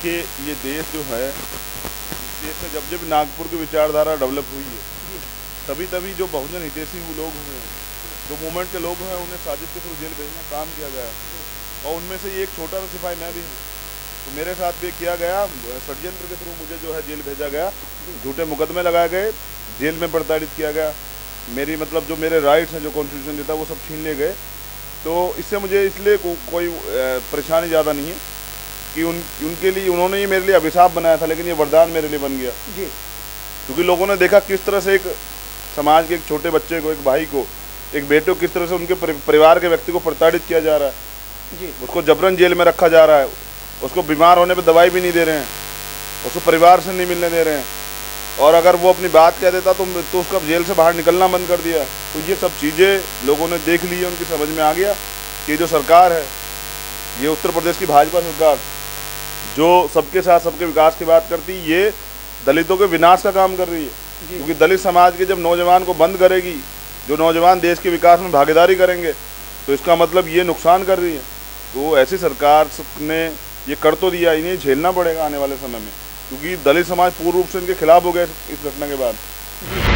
देखिए, ये देश जो है, इस देश में जब जब नागपुर की विचारधारा डेवलप हुई है, तभी तभी जो बहुजन हितैषी वो लोग हुए हैं, जो मूवमेंट के लोग हैं, उन्हें साजिश के थ्रू जेल भेजने का काम किया गया है। और उनमें से एक छोटा सा सिपाही मैं भी हूँ, तो मेरे साथ भी किया गया, षड्यंत्र के थ्रू मुझे जो है जेल भेजा गया, झूठे मुकदमे लगाए गए, जेल में प्रताड़ित किया गया, मेरी मतलब जो मेरे राइट्स हैं, जो कॉन्स्टिट्यूशन देता है, वो सब छीन लिए गए। तो इससे मुझे इसलिए कोई परेशानी ज़्यादा नहीं है कि उनके लिए उन्होंने ही मेरे लिए अभिशाप बनाया था, लेकिन ये वरदान मेरे लिए बन गया जी। क्योंकि लोगों ने देखा किस तरह से एक समाज के एक छोटे बच्चे को, एक भाई को, एक बेटे को किस तरह से उनके परिवार के व्यक्ति को प्रताड़ित किया जा रहा है जी। उसको जबरन जेल में रखा जा रहा है, उसको बीमार होने पर दवाई भी नहीं दे रहे हैं, उसको परिवार से नहीं मिलने दे रहे हैं, और अगर वो अपनी बात कह देता तो उसका जेल से बाहर निकलना बंद कर दिया। तो ये सब चीज़ें लोगों ने देख ली है, उनकी समझ में आ गया कि जो सरकार है, ये उत्तर प्रदेश की भाजपा सरकार जो सबके साथ सबके विकास की बात करती है, ये दलितों के विनाश का काम कर रही है। क्योंकि दलित समाज के जब नौजवान को बंद करेगी, जो नौजवान देश के विकास में भागीदारी करेंगे, तो इसका मतलब ये नुकसान कर रही है। तो ऐसी सरकार ने ये कर तो दिया, इन्हें झेलना पड़ेगा आने वाले समय में, क्योंकि दलित समाज पूर्ण रूप से इनके खिलाफ हो गया इस घटना के बाद।